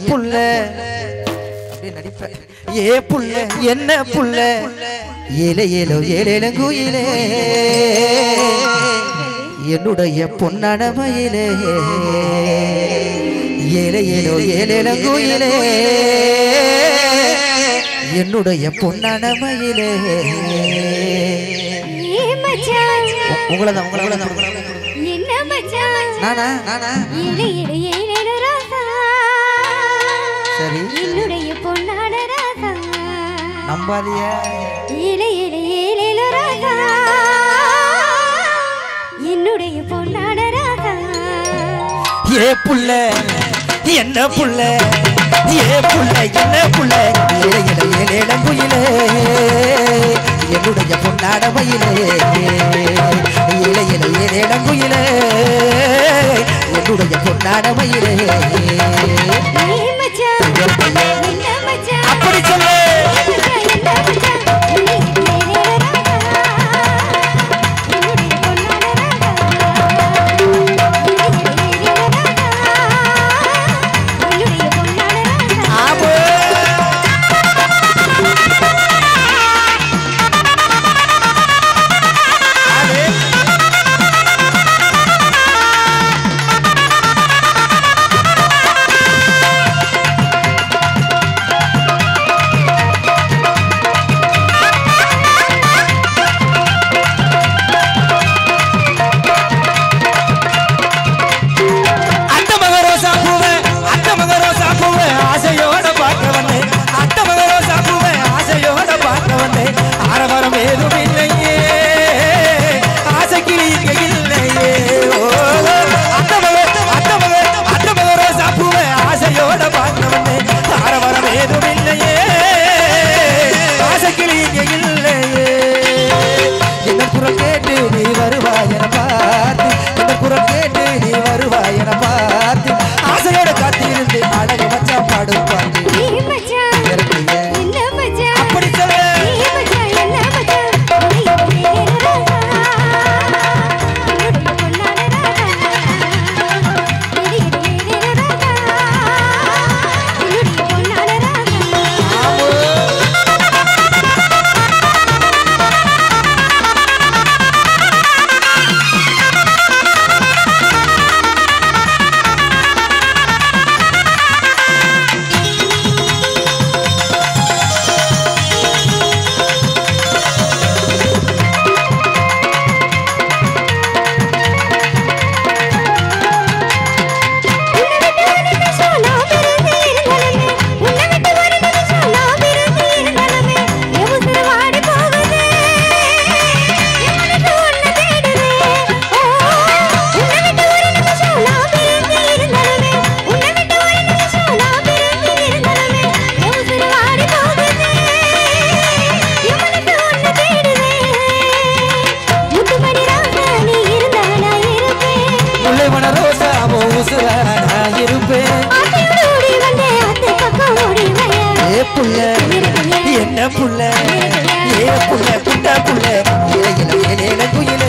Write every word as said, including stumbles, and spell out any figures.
புள்ள அப்படியே நடிப்பேன். ஏ புள்ள என்ன புள்ள ஏலே ஏலோ ஏலேலங்குயிலே என்னுடைய பொன்னான மயிலே ஏலே ஏலோ ஏலேலங்குயிலே என்னுடைய பொன்னான மயிலே. உங்களை தான் உங்களை தான் என்ன மச்சான் நானா நானா ஏலே ஏலே ஏலே ராசா சரி என்னுடைய பொன்னான ராசா நம்பாதியா ஏலே ஏலே ஏலே ராசா என்னுடைய பொன்னான ராசா. ஏ புள்ள என்ன புள்ள ஏ புள்ள என்ன புள்ள ஏலே ஏலே ஏலேலங்குயிலே என்னுடைய பொன்னான மயிலே ஏலே ஏலே ஏலேலங்குயிலே என்னுடைய பொன்னான மயிலே. அப்படி சொல்லு என்ன புள்ள ஏ புள்ள புட்ட புள்ள ஏலே ஏலே ஏலே குயிலே